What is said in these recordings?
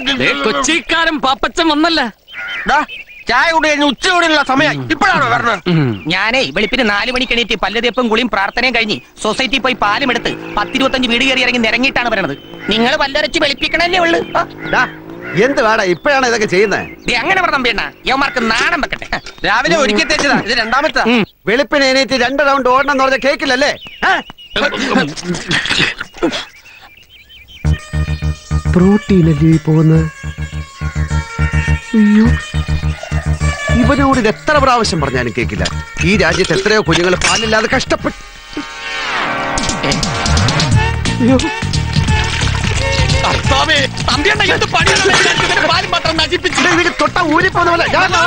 കൊച്ചിക്കാരൻ പാപ്പച്ചൻ വന്നല്ല. ചായ കൂടി കഴിഞ്ഞ് ഉച്ചയോടെയുള്ള സമയം ഇപ്പോഴാണോ വരണത്? ഞാനേ വെളുപ്പിന് 4 മണിക്ക് എണീറ്റ് പല്ലതേപ്പും കുളിയും പ്രാർത്ഥനയും കഴിഞ്ഞ് സൊസൈറ്റി പോയി പാലും എടുത്ത് 10-25 വീട് കയറി ഇറങ്ങി നിരങ്ങിയിട്ടാണ് വരണത്. നിങ്ങൾ പല്ലരച്ച് വെളുപ്പിക്കണല്ലേ ഉള്ളു. എന്ത് വേടാ ഇപ്പോഴാണ് ഇതൊക്കെ ചെയ്യുന്നത്? അങ്ങനെ പറഞ്ഞ യവന്മാർക്ക് നാണം വെക്കട്ടെ. രാവിലെ ഒരുക്കി തെച്ചതാ, ഇത് രണ്ടാമത്തെ. വെളുപ്പിന് എണീറ്റ് 2 റൗണ്ട് ഓടണം എന്ന് പറഞ്ഞ കേക്കില്ലല്ലേ? പ്രോട്ടീനല്ലേ പോകുന്നത്? ഇവനോട് ഇത് എത്ര പ്രാവശ്യം പറഞ്ഞാലും കേക്കില്ല. ഈ രാജ്യത്ത് എത്രയോ കുഞ്ഞുങ്ങൾ പാലില്ലാതെ കഷ്ടപ്പെട്ടു. തൊട്ട ഊരിപ്പോന്ന പോലെ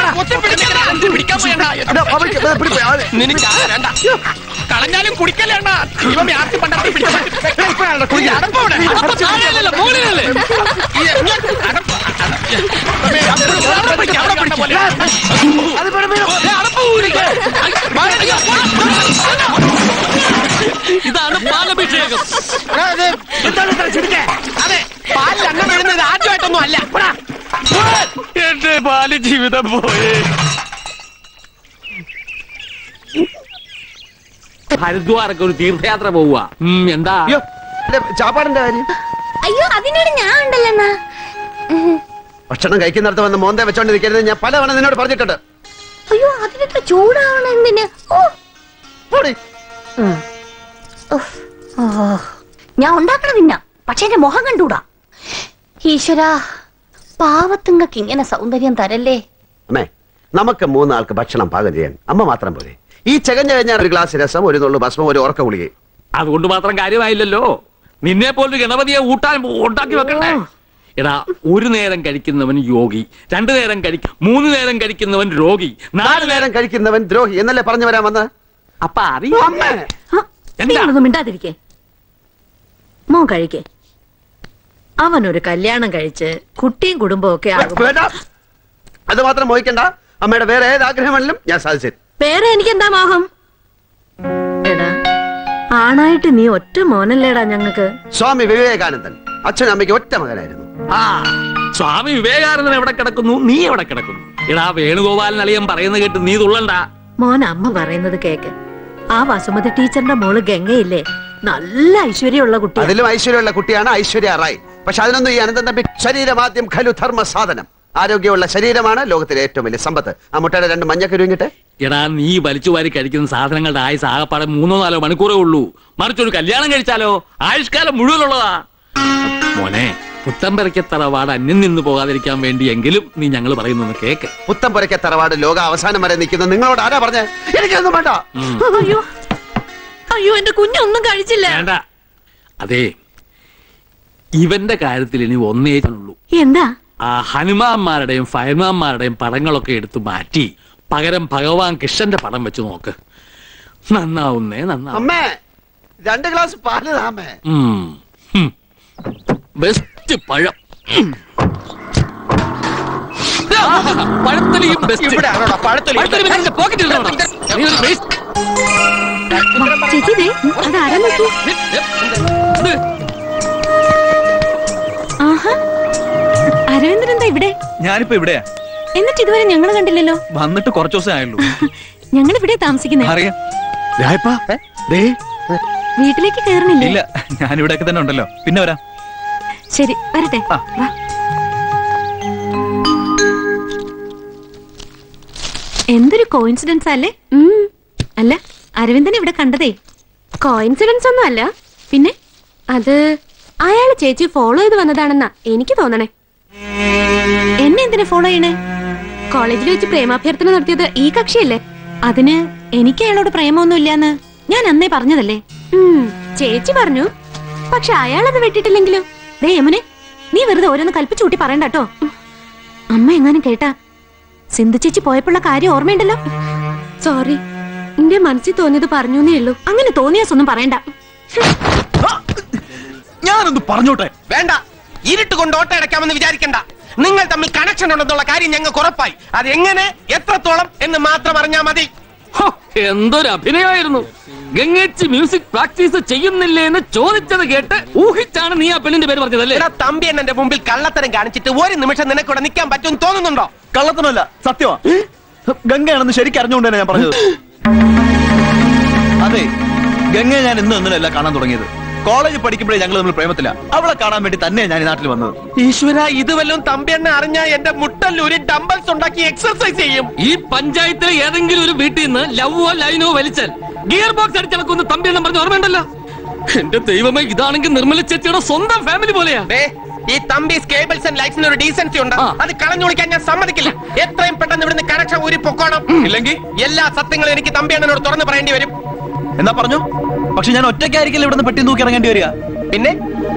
കളഞ്ഞാലും കുടിക്കല്ലേണ്ട. ഇതാണ് പാലഭിഷേകം. അതെ, പാലിൽ അന്നം വീഴുന്നത് ആദ്യമായിട്ടൊന്നും അല്ല. എന്റെ പാല് ജീവിതം പോയേ. ഹരിദ്വാറൊക്കെ ഒരു തീർത്ഥയാത്ര പോവുക. എന്താ ചാപ്പാടിന്റെ കാര്യം? അയ്യോ, അതിനോട് ഞാൻ ഉണ്ടല്ലോ. ഭക്ഷണം കഴിക്കുന്നിടത്ത് വന്ന് മോന്തെ വെച്ചോണ്ടിരിക്കരുത്. ഞാൻ പലവണ നിന്നോട് പറഞ്ഞിട്ടുണ്ട്. അയ്യോ, അതിനെത്ര ചൂടാവണം എന്തിന്? ഞാൻ ഉണ്ടാക്കണ തിന്ന, പക്ഷെ എന്റെ മുഖം കണ്ടൂടാ. ഈശ്വരാ, പാവത്തുങ്ങൾക്ക് ഇങ്ങനെ സൗന്ദര്യം തരല്ലേ. അമ്മേ, നമുക്ക് 3 ആൾക്ക് ഭക്ഷണം പാകം ചെയ്യാൻ അമ്മ മാത്രം പോലെ. ഈ ചകഞ്ഞ കഴിഞ്ഞാൽ ഒരു ഗ്ലാസ് രസം, ഒരു നുള്ളു ഭസ്മം, ഒരു ഉറക്ക ഗുളിക. അതുകൊണ്ട് മാത്രം കാര്യമായില്ലല്ലോ. നിന്നെ പോലൊരു ഗണപതിയെ ഉണ്ടാക്കി വെക്കണ്ടേ? എടാ, 1 നേരം കഴിക്കുന്നവൻ യോഗി, 2 നേരം 3 നേരം കഴിക്കുന്നവൻ രോഗി, 4 നേരം കഴിക്കുന്നവൻ ദ്രോഹി എന്നല്ലേ പറഞ്ഞു വരാൻ വന്ന്? അപ്പ അറിയാം. മിണ്ടാതിരിക്കേ, മോൻ കഴിക്കേ. അവനൊരു കല്യാണം കഴിച്ച് കുട്ടിയും കുടുംബവും ഒക്കെ അത് മാത്രം മോഹിക്കണ്ട. അമ്മയുടെ വേറെ ഏത് ആഗ്രഹമാണെങ്കിലും ഞാൻ സാധിച്ചു. വേറെ എനിക്കെന്താ മോഹം? എടാ, ആണായിട്ട് നീ ഒറ്റ മോനല്ലേടാ ഞങ്ങക്ക്. സ്വാമി വിവേകാനന്ദൻ അച്ഛനും അമ്മയ്ക്ക് ഒറ്റ മകനായിരുന്നു. സ്വാമി വിവേകാനന്ദൻ എവിടെ കിടക്കുന്നു, നീ എവിടെ കിടക്കുന്നു? എടാ, വേണുഗോപാലൻ അളിയൻ പറയുന്നത് കേട്ട് നീ തുള്ളണ്ട. മോൻ അമ്മ പറയുന്നത് കേക്ക്. ആ വസുമതി ടീച്ചറിന്റെ മോള് ഗംഗയില്ലേ, നല്ല ഐശ്വര്യമുള്ള കുട്ടി. അതിലും ഐശ്വര്യമുള്ള കുട്ടിയാണ് ഐശ്വര്യ റായ്. പക്ഷെ അതിനൊന്നും ഈ അനന്തൻ തമ്പി ശരീരമാദ്യം ഖലു ധർമ്മ സാധനം. ആരോഗ്യമുള്ള ശരീരമാണ് ലോകത്തിലെ ഏറ്റവും വലിയ സമ്പത്ത്. ആ മുട്ടയുടെ 2 മഞ്ഞക്കുരുങ്ങിട്ട്. എടാ, നീ വലിച്ചു വാരി കഴിക്കുന്ന സാധനങ്ങളുടെ ആയുസ് ആകപ്പാടെ 3-4 മണിക്കൂറേ ഉള്ളൂ. മറിച്ചൊരു കല്യാണം കഴിച്ചാലോ ആയുഷ്കാലം മുഴുവനുള്ളതാ. മോനെ, പുത്തമ്പരയ്ക്ക തറവാട് അന്യം നിന്ന് പോകാതിരിക്കാൻ വേണ്ടിയെങ്കിലും നീ ഞങ്ങൾ പറയുന്ന കേക്ക്. പുത്തമ്പരയ്ക്ക തറവാട് ലോക അവസാനം വരെ നിൽക്കുന്ന നിങ്ങളോട് ആരാ പറഞ്ഞേ? എനിക്കൊന്നും വേണ്ട. അയ്യോ അയ്യോ, എന്റെ കുഞ്ഞൊന്നും കഴിച്ചില്ല. വേണ്ട. അതെ, ഇവന്റെ കാര്യത്തിൽ ഇനി ഒന്നേ ഉള്ളൂ. എന്താ? ആ ഹനുമാന്മാരുടെയും ഫയർമാന്മാരുടെയും പടങ്ങളൊക്കെ എടുത്തു മാറ്റി പകരം ഭഗവാൻ കൃഷ്ണന്റെ പടം വെച്ച് നോക്ക്. നന്നാവുന്നേ നന്നാവും. അമ്മേ, 2 ഗ്ലാസ് പാല് താമേ. ബെസ്റ്റ് പഴം. പഴത്തലിയും ബെസ്റ്റ്. അരവിന്ദൻ എന്താ ഇവിടെ? ഞാനിപ്പോ ഇവിടെയാ. എന്നിട്ട് ഇതുവരെ ഞങ്ങള് കണ്ടില്ലല്ലോ. വന്നിട്ട് കുറച്ചു ദിവസം ആയുള്ളൂ. ഞങ്ങൾ ഇവിടെ താമസിക്കുന്നേ. അറിയാം. വീട്ടിലേക്ക് കയറണില്ല. ഇല്ല, ഞാനിവിടെയൊക്കെ തന്നെ ഉണ്ടല്ലോ. പിന്നെ വരാം. ശരി, വരട്ടെ. എന്തൊരു കോയിൻസിഡൻസ് അല്ലേ? അല്ല, അരവിന്ദൻ ഇവിടെ കണ്ടതേ കോയിൻസിഡൻസ് ഒന്നും അല്ല. പിന്നെ അത് അയാള് ചേച്ചി ഫോളോ ചെയ്ത് വന്നതാണെന്നാ എനിക്ക് തോന്നണേ. എന്നെ എന്തിനാ ഫോളോ ചെയ്യണേ? കോളേജിൽ വെച്ച് പ്രേമാഭ്യർത്ഥന നടത്തിയത് ഈ കക്ഷിയല്ലേ. അതിന് എനിക്ക് അയാളോട് പ്രേമൊന്നും ഇല്ലാന്ന് ഞാൻ അന്നേ പറഞ്ഞതല്ലേ. ചേച്ചി പറഞ്ഞു. പക്ഷെ അയാളത് വെട്ടിട്ടില്ലെങ്കിലും. ദേ യമുനെ, നീ വെറുതെ ഓരോന്ന് കൽപ്പിച്ചൂട്ടി പറയണ്ടോ. അമ്മ എങ്ങാനും കേട്ടാ. സിന്ധു ചേച്ചി പോയപ്പോഴുള്ള കാര്യം ഓർമ്മയുണ്ടല്ലോ. സോറി, എന്റെ മനസ്സിൽ തോന്നിയത് പറഞ്ഞേ ഉള്ളൂ. അങ്ങനെ തോന്നിയാസൊന്നും പറയണ്ട. ഞാനൊന്ന് പറഞ്ഞോട്ടെ. വേണ്ട, ഇരുട്ട് കൊണ്ട് ഓട്ട അടയ്ക്കാമെന്ന് വിചാരിക്കണ്ട. നിങ്ങൾ തമ്മിൽ കണക്ഷൻ ഉണ്ടെന്നുള്ള കാര്യം ഞങ്ങൾക്ക് ഉറപ്പായി. അത് എങ്ങനെ, എത്രത്തോളം എന്ന് മാത്രം അറിഞ്ഞാ മതി. എന്തൊരു അഭിനയമായിരുന്നു. ഗംഗേച്ചി മ്യൂസിക് പ്രാക്ടീസ് ചെയ്യുന്നില്ലേ എന്ന് ചോദിച്ചത് കേട്ട് ഊഹിച്ചാണ് നീ ആ പെണ്ണിന്റെ പേര് പറഞ്ഞതല്ലേ? തമ്പി എന്നെ മുമ്പിൽ കള്ളത്തരം കാണിച്ചിട്ട് ഒരു നിമിഷം നിനക്കൂടെ നിൽക്കാൻ പറ്റുമെന്ന് തോന്നുന്നുണ്ടോ? കള്ളത്തനമല്ല, സത്യമാ. ഗംഗയാണെന്ന് ശരിക്കും അറിഞ്ഞുകൊണ്ട് തന്നെ ഞാൻ പറഞ്ഞത്. അതെ, ഗംഗയെ ഞാൻ ഇന്നല്ല കാണാൻ തുടങ്ങിയത്. കോളേജിൽ പഠിക്കുമ്പോഴേ ഞങ്ങൾ തമ്മിൽ പ്രേമത്തില്ല. അവളെ കാണാൻ വേണ്ടി തന്നെ ഞാൻ ഈ നാട്ടിൽ വന്നത്. ഈശ്വര, ഇത് വല്ലതും തമ്പി എന്നെ അറിഞ്ഞാൽ എന്റെ മുട്ടല്ലൂരി ഡംബൽസ് ഉണ്ടാക്കി എക്സർസൈസ് ചെയ്യും. ഈ പഞ്ചായത്തിലെ ഏതെങ്കിലും ഒരു വീട്ടിൽ നിന്ന് ലവോ ലൈനോ വലിച്ചാൽ ഗിയർ ബോക്സ് അടിച്ചിളക്കുന്ന തമ്പി എന്നും പറഞ്ഞ് ഓർമ്മയുണ്ടല്ലോ. എന്റെ ദൈവമേ, ഇതാണെങ്കിൽ നിർമ്മല ചേച്ചിയുടെ സ്വന്തം ഫാമിലി പോലെയാ. ഈ തമ്പി കേബിൾസ് ആൻഡ് ലൈറ്റ്സിന് ഒരു ഡീസൻസി ഉണ്ട്. അത് കളഞ്ഞു വിളിക്കാൻ ഞാൻ സമ്മതിക്കില്ല. എത്രയും പെട്ടെന്ന് ഇവിടുന്ന് കണക്ഷൻ ഊരി പൊക്കോണം. ഇല്ലെങ്കിൽ എല്ലാ സത്യങ്ങളും എനിക്ക് തമ്പി അണ്ണനോട് തുറന്ന് പറയേണ്ടി വരും. എന്നാ പറഞ്ഞു. പക്ഷെ ഞാൻ ഒറ്റയ്ക്കായിരിക്കില്ല ഇവിടുന്ന് പെട്ടി തൂക്കി ഇറങ്ങേണ്ടി വരിക. പിന്നെ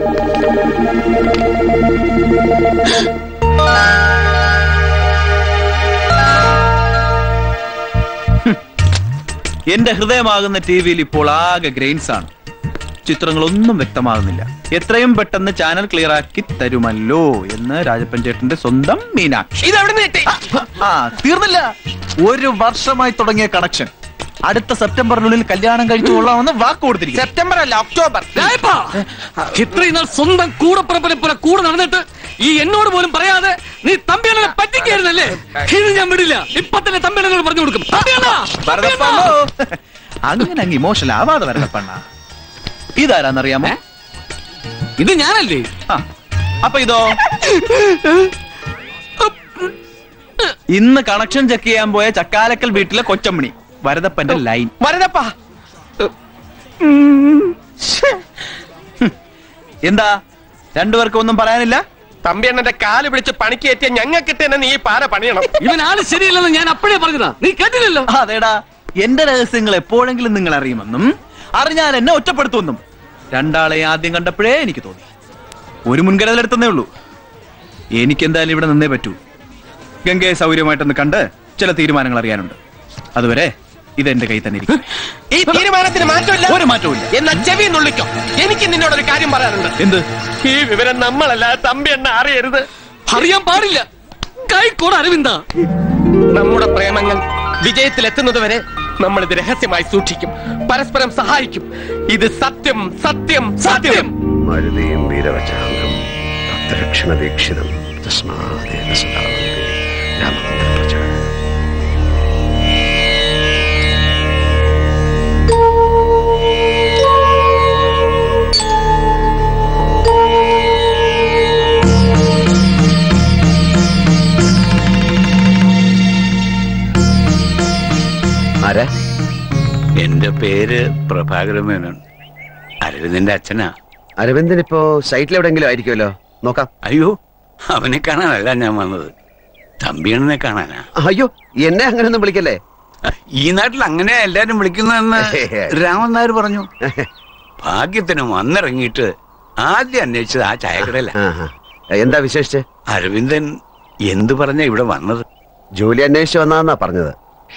എന്റെ ഹൃദയമാകുന്ന ടിവിയിൽ ഇപ്പോൾ ആകെ ഗ്രെയിൻസ് ആണ്. ചിത്രങ്ങളൊന്നും വ്യക്തമാകുന്നില്ല. എത്രയും പെട്ടെന്ന് ചാനൽ ക്ലിയർ ആക്കി തരുമല്ലോ എന്ന് രാജപ്പൻ ചേട്ടന്റെ സ്വന്തം മീനാക്ഷി. തീർന്നില്ല. 1 വർഷമായി തുടങ്ങിയ കണക്ഷൻ അടുത്ത സെപ്റ്റംബറിനുള്ളിൽ കല്യാണം കഴിച്ചു കൊള്ളാമെന്ന് വാക്ക് കൊടുത്തിരിക്കും. സെപ്റ്റംബർ അല്ല, ഒക്ടോബർ. ഇത്രയും നാൾ സ്വന്തം കൂടപ്പുറപ്പിനെ പോലെ കൂടെ നടന്നിട്ട് ഈ എന്നോട് പോലും പറയാതെ നീ തമ്പിയണ്ണനെ പറ്റിക്കായിരുന്നല്ലേ? ഇത് ഞാൻ വിടില്ല. ഇപ്പൊ തന്നെ തമ്പിയണ്ണനോട് പറഞ്ഞു കൊടുക്കും. അങ്ങനെ അങ്ങ് ഇമോഷണൽ ആവാതെ വരണപ്പണ്ണ. ഇതാരാന്നറിയാമോ? ഇത് ഞാനല്ലേ? അപ്പൊ ഇതോ? ഇന്ന് കണക്ഷൻ ചെക്ക് ചെയ്യാൻ പോയ ചക്കാലക്കൽ വീട്ടിലെ കൊച്ചമ്മണി വരദപ്പന്റെ ലൈൻ. വരദപ്പ എന്താ രണ്ടുപേർക്കും ഒന്നും പറയാനില്ല? തമ്പി അണ്ണന്റെ കാല് പിടിച്ച് പണിക്കേറ്റിയ ഞങ്ങൾക്ക് തന്നെ നീ പാര പണിയണം. ഇവൻ ആള് ശരിയല്ലെന്ന് ഞാൻ അപ്പോഴേ പറഞ്ഞതാ, നീ കേട്ടില്ലല്ലോ. അതേടാ, എന്റെ രഹസ്യങ്ങൾ എപ്പോഴെങ്കിലും നിങ്ങൾ അറിയുമെന്നും അറിഞ്ഞാൽ എന്നെ ഒറ്റപ്പെടുത്തുമെന്നും രണ്ടാളെ ആദ്യം കണ്ടപ്പോഴേ എനിക്ക് തോന്നി. ഒരു മുൻകരുതലെടുത്തേ ഉള്ളൂ. എനിക്കെന്തായാലും ഇവിടെ നിന്നേ പറ്റൂ. ഗംഗയെ സൗകര്യമായിട്ടൊന്ന് കണ്ട് ചില തീരുമാനങ്ങൾ അറിയാനുണ്ട്. അതുവരെ ഇതെന്റെ കൈ തന്നെ ഇരിക്കും. ഈ തീരുമാനത്തിന് മാറ്റമില്ല, ഒരു മാറ്റവും. എന്നാ ചെവി നുള്ളിക്കോ. എനിക്ക് നിന്നോടൊരു കാര്യം പറയാനുണ്ട്. എന്ത്? ഈ വിവരം നമ്മളല്ല തമ്പി അണ്ണ അറിയരുത്. അറിയാൻ പാടില്ല. കൈക്കോട് അരവിന്ദ, നമ്മുടെ പ്രേമങ്ങൾ വിജയത്തിലെത്തുന്നത് വരെ നമ്മൾ ഇത് രഹസ്യമായി സൂക്ഷിക്കും, പരസ്പരം സഹായിക്കും. ഇത് സത്യം സത്യം സത്യം. മരുതയും വീരവചാംഗം ഭക്തരക്ഷണദീക്ഷിതം തസ്മാദേവ സദാവന്തി രാമഭദ്രപ്രചാരം. ആരാ? എന്റെ പേര് പ്രഭാകരൻ മേനോൻ. അരവിന്ദന്റെ അച്ഛനാ. അരവിന്ദൻ ഇപ്പോ സൈറ്റിൽ എവിടെയെങ്കിലും ആയിരിക്കുമല്ലോ, നോക്കാം. അയ്യോ, അവനെ കാണാനല്ല ഞാൻ വന്നത്, തമ്പിയണ്ണനെ കാണാനാ. അയ്യോ, എന്നെ അങ്ങനെയൊന്നും വിളിക്കല്ലേ. ഈ നാട്ടിൽ അങ്ങനെ എല്ലാരും വിളിക്കുന്നതെന്ന് രാമൻ നായർ പറഞ്ഞു. ഭാഗ്യത്തിന് വന്നിറങ്ങിയിട്ട് ആദ്യം അന്വേഷിച്ചത് ആ ചായക്കടയില. എന്താ വിശേഷിച്ച്? അരവിന്ദൻ എന്തു പറഞ്ഞ ഇവിടെ വന്നത്? ജോലി അന്വേഷിച്ച് വന്നാന്നാ പറഞ്ഞത്.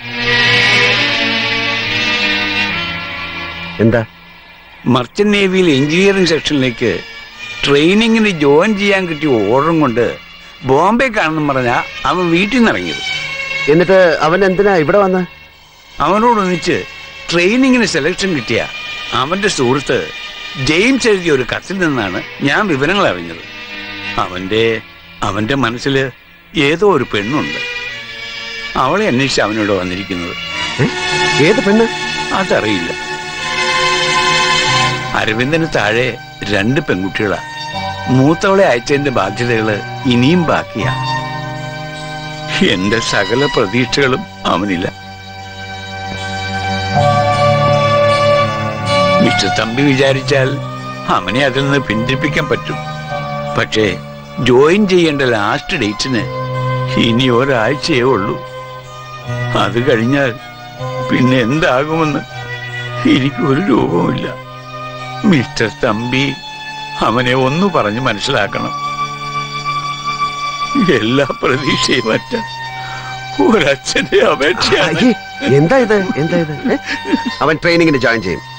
എന്താ? മർച്ചന്റ് നേവിയിൽ എഞ്ചിനീയറിംഗ് സെക്ഷനിലേക്ക് ട്രെയിനിങ്ങിന് ജോയിൻ ചെയ്യാൻ കിട്ടിയ ഓർഡറും കൊണ്ട് ബോംബെ കാണണം പറഞ്ഞാ അവൻ വീട്ടിൽ നിന്ന് ഇറങ്ങിയത്. എന്നിട്ട് അവൻ എന്തിനാ ഇവിടെ വന്ന്? അവനോടൊന്നിച്ച് ട്രെയിനിങ്ങിന് സെലക്ഷൻ കിട്ടിയ അവന്റെ സുഹൃത്ത് ജെയിംസ് എഴുതിയ ഒരു കത്തിൽ നിന്നാണ് ഞാൻ വിവരങ്ങൾ അറിഞ്ഞത്. അവന്റെ മനസ്സിൽ ഏതോ ഒരു പെണ്ണുണ്ട്. അവളെ അന്വേഷിച്ച് അവനോട് വന്നിരിക്കുന്നത്. ഏത് പെണ്ണ്? അതറിയില്ല. അരവിന്ദന് താഴെ 2 പെൺകുട്ടികളാ. മൂത്തവളെ അയച്ചതിന്റെ ബാധ്യതകള് ഇനിയും ബാക്കിയാ. എന്റെ സകല പ്രതീക്ഷകളും അവനില്ല. മിസ്റ്റർ തമ്പി വിചാരിച്ചാൽ അവനെ അതിൽ നിന്ന് പിന്തിരിപ്പിക്കാൻ പറ്റും. പക്ഷേ ജോയിൻ ചെയ്യേണ്ട ലാസ്റ്റ് ഡേറ്റിന് ഇനി ഒരാഴ്ചയേ ഉള്ളൂ. അത് കഴിഞ്ഞാൽ പിന്നെ എന്താകുമെന്ന് എനിക്ക് ഒരു രൂപവുമില്ല. മിസ്റ്റർ തമ്പി അവനെ ഒന്ന് പറഞ്ഞ് മനസ്സിലാക്കണം. എല്ലാ പ്രതീക്ഷയും മറ്റ ഒരച്ഛന്റെ അപേക്ഷയാണ്. എന്താ ഇത്? അവൻ ട്രെയിനിങ്ങിന് ജോയിൻ ചെയ്യും.